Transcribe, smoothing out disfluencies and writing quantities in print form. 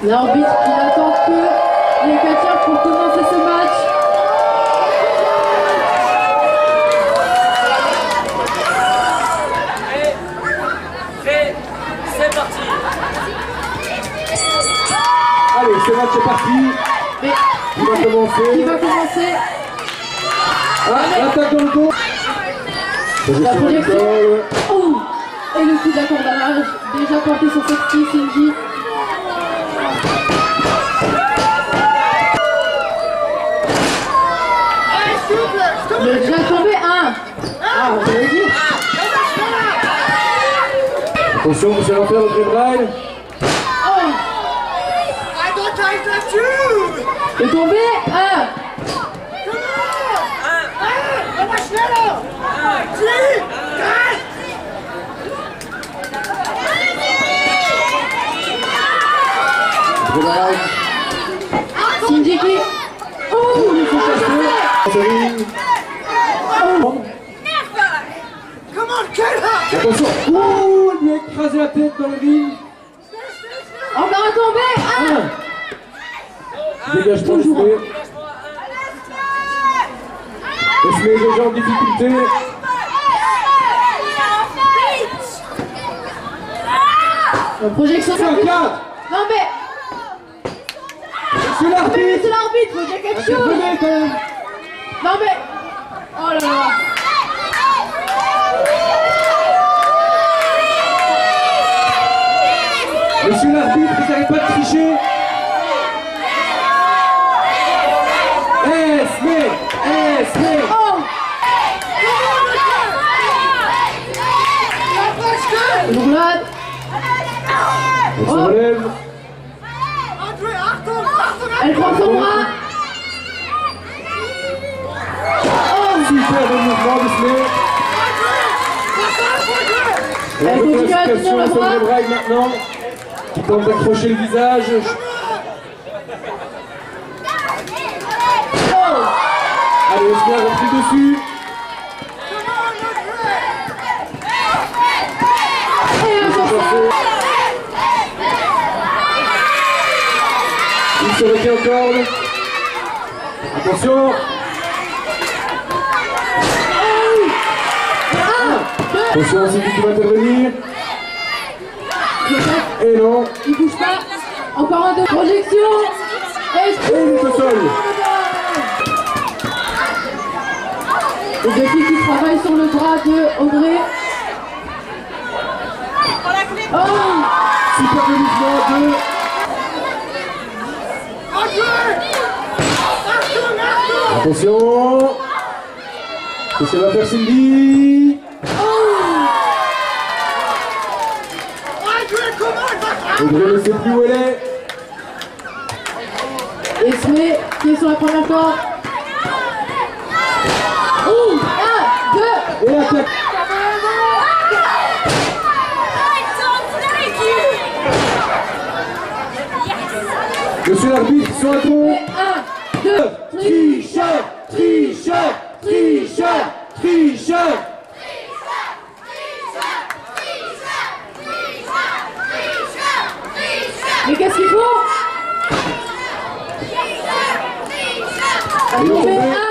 L'arbitre qui n'attend que les catcheurs pour commencer ce match. C'est parti. Allez, ce match est parti. Mais Il va commencer. qui va commencer? Ah, l'attaque dans le dos. La projection. Oh, et le coup d'accordage déjà porté sur cette petite Cindy. Il est déjà tombé un. Ah, on peut le dire. Attention, vous allez faire le drill. Oh, il est tombé un. Cindy qui... Oh, il faut chasser. Attention. Oh, il lui a écrasé la tête dans le ring. Encore un tombé un. Dégagement d'Esmé. Esmé est déjà en difficulté. Projection C'est un 4. Non mais... C'est l'arbitre. C'est l'arbitre, faut dire quelque chose. Intervenez quand même. Non mais... Oh là là. Monsieur l'arbitre, vous n'arrêtez pas de tricher. Esmé. Oh. Roulade. Elle se relève. Elle prend son bras. Oh. Super bon mouvement d'Esmé. Elle continue à tenir le bras. Maintenant, qui tente d'accrocher le visage. Oh. Allez, Esmé a repris dessus. Et un chanson. Il se retient encore. Attention. Attention, c'est qui va intervenir. Et non. Il bouge pas. Encore un de projection. Et Et il est au sol. Les deux filles qui travaillent sur le bras de Audrey. Oh. Super de mouvement de... Attention. Qu'est-ce qu'elle va faire Cindy? Audrey ne sait plus où elle est. Esmé qui est sur la première corde. Oh. Un, deux. Et attaque. Monsieur l'arbitre, sur un ton. Et un, deux. Tricheur, tricheur, tricheur, tricheur. Mais qu'est-ce qu'ils font? Elle est tombée.